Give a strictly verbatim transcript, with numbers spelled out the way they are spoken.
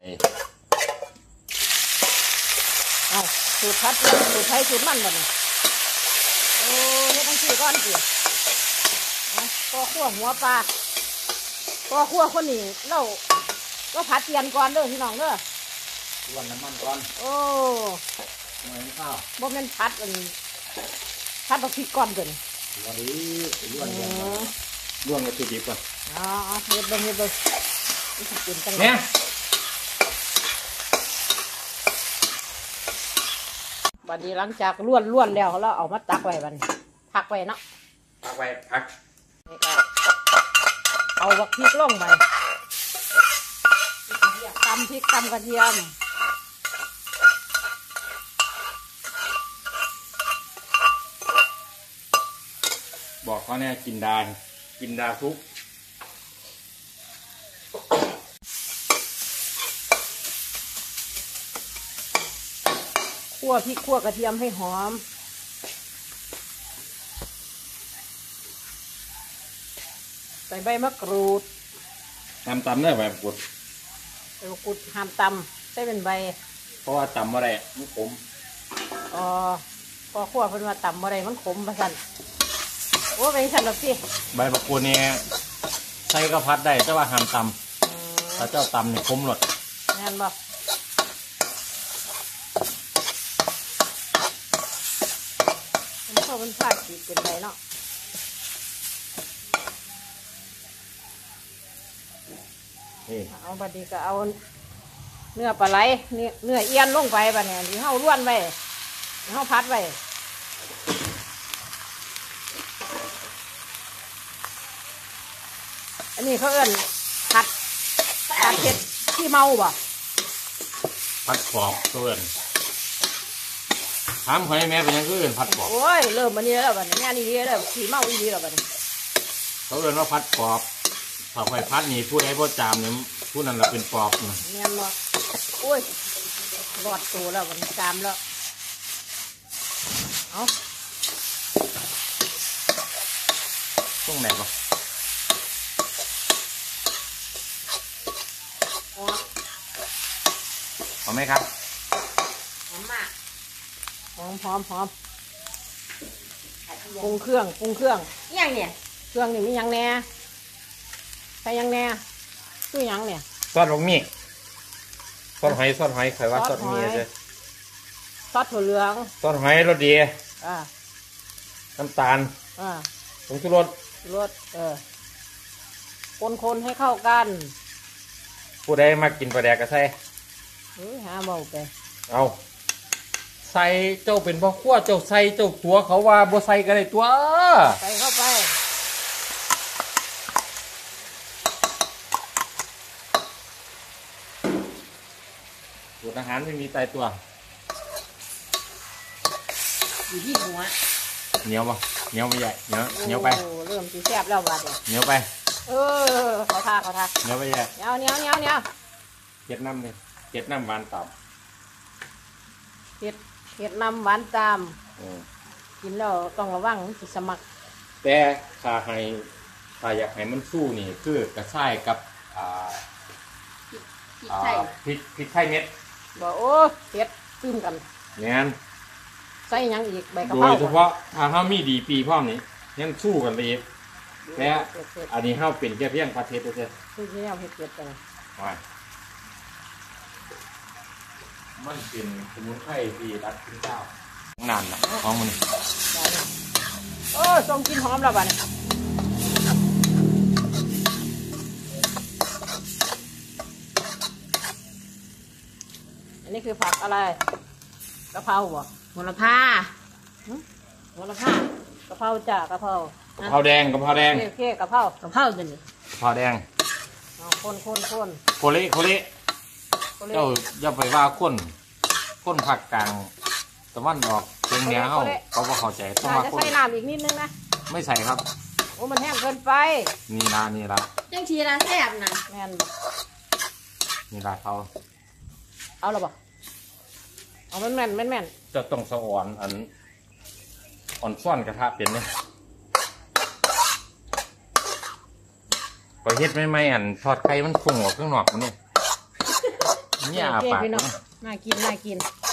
เอาสูตรพัดเรื่องสูตรไทยสูตรมันแบบนี้โอ้เฮ็ดทั้งสี่ก้อนสิตัวขั้วหัวปลาตัวขั้วคนนี้เราก็ผัดเตียนก่อนเด้อพี่น้องเด้อล้วนน้ำมันก่อนโอ้เหมือนข้าวบ่แม่นผัดอันผัดบักพริกก่อนเด้อวันนี้ล้วนล้วนวัตถุดิบก่อนอ๋อเฮ็ดเบิ่งเฮ็ดเบิ่งนี่สิเป็นจังได๋เนี่ยบัดนี้หลังจากล้วนล้วนแล้วเราเอามาตักไว้บัดนี้พักไว้เนาะพักไว้พักเอาบักพริกลงไปตำพริกตำกระเทียมบอกเขาเนี่ยกินดากินดาทุกคั่วพริกคั่วกระเทียมให้หอมใส่ใบมะกรูดทำตำได้ใบมะกรูดใบมะกรูดห้ามตำใส่เป็นใบเพราะว่าตำอะไรมันขมอ๋อพอคั่วเพิ่นว่าตำอะไรมันขมประสันโอ้เป็นสันหรอกสิใบมะกรูดเนี่ยใส่กระพัดได้แต่ว่าห้ามตำถ้าเจ้าตำเนี่ยขมหลดแน่นบ่มันพอมันพลาดขีดเป็นไรเนาะเอาบัดนี้ก็เอาเนื้อปลาไหลเนื้อเนื้อเอี้ยนลงไปบัดนี้ที่เฮาล้วนไว้ที่เฮาพัดไว้อันนี้เขาเอิ้นผัดผัดเผ็ดขี้เมาบ่ผัดกรอบตัวเอิ้นถามใครแม่เป็นยังก็เอิ้นผัดกรอบโอ้ยเริ่มมันนี้แล้วบัดนี้งานนี้แล้วขี้เมาอีหลีแล้วบัดนี้เขาเอิ้นว่าผัดกรอบถ้าใครพัดนี่ผู้ใดบ่จามเนี่ยผู้นั้นเราเป็นปอบนะแม่นบ่โอ้ยรอดตัวแล้วมันจามแล้วเอาตรงไหนบ่หอมไหมครับหอมมากหอมหอมหอมปรุงเครื่องปรุงเครื่องยังเนี่ยเครื่องนี่มียังแน่ใส่ยังแน่ตู้ยังเนี่ยซอสบะหมี่ซอสหอยซอสหอยใครว่าซอสมีอะไรซอสถั่วเหลืองซอสหอยรสดีอ่าน้ำตาลอ่าผงชูรสรสเออคนๆให้เข้ากันผู้ใดมากินปลาแดกก็ใส่เฮ้ยหาเบาไปเอาใส่เจ้าเป็นพ่อขั้วเจ้าใส่เจ้าตัวเขาว่าบ่ใส่กันเลยตัวใส่เข้าไปสูตรอาหารไม่มีตายตัวอยู่ที่หัวเหนียวป่ะเหนียวไม่ใหญ่เหนียวเหนียวไปเริ่มตีแซ่บแล้วบาดเนี่ยเหนียวไปเออเขาทาเขาทาเหนียวไปใหญ่เหนียวเหนียวเหนียวเหนียวเจ็ดน้ำเลยเจ็ดน้ำหวานต่ำเห็ดเห็ดน้ำหวานตามกินแล้วต้องระวังสิสมัครแต่ถ้าให้ถ้าอยากให้มันสู้นี่คือกระชายกับอ่าพริกพริกไทยเม็ดบอกโอ้เผ็ดตื้มกันเนี่ยใส่ยังอีกใบกะเพราโดยเฉพาะถ้าเขามีดีปีพ่อนี้ยังสู้กันเลยแต่อันนี้เขาเป็นแค่เพียงผัดเผ็ดเฉยๆคือที่เอาเผ็ดเผ็ดกันมันเป็นสมุนไพรที่รัดขึ้นเจ้านานละหอมมันโอ้ส่งกินหอมแล้วบ้านอันนี้คือผักอะไรกะเพราบ่โหระพาโหระพากะเพราจ้ากะเพรากะเพราแดงกะเพราแดงโอเคกะเพรากะเพราจะนี่กะเพราแดงคนคนคนโคเละโคเละเจ้าอย่าไปว่าคนคนผักกลางตะวันออกเชียงเหนือเขาเขาก็เข้าใจต้องมาคนใส่น้ำอีกนิดนึงนะไม่ใส่ครับโอ้มันแห้งเกินไปนี่ละนี่ละจังชีละแซ่บนะแม่นนี่ละเขาเอาหรอบ่เอาแม่นแม่นแม่นแม่นจะต้องสะอ่อนอันอ่อนซ่อนกระทะเป็นเนี่ยพอเฮ็ดไม่ไม่อันทอดไข่มันพุ่งออกข้างนอกมันเนี่ยเนี่ยอาปากพี่น้องน่ากินน่ากิน